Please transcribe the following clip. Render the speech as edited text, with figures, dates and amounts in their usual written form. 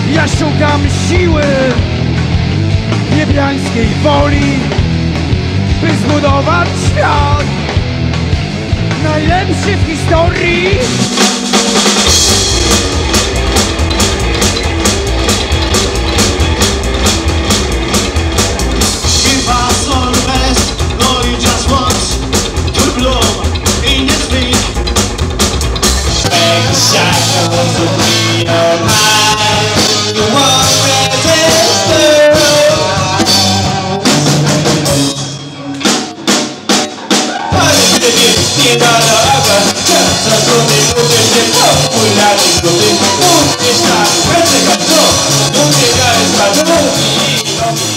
Ja szukam siły, niebiańskiej woli, by zbudować świat najlepszy w historii. Give us all the best, no you just want to bloom in this week. Make a shadow to be your mind. You won't resist it. Nie da raga, czas sobie lubię popularny grupy. Mówisz tak, będzie to, mówię, ja jest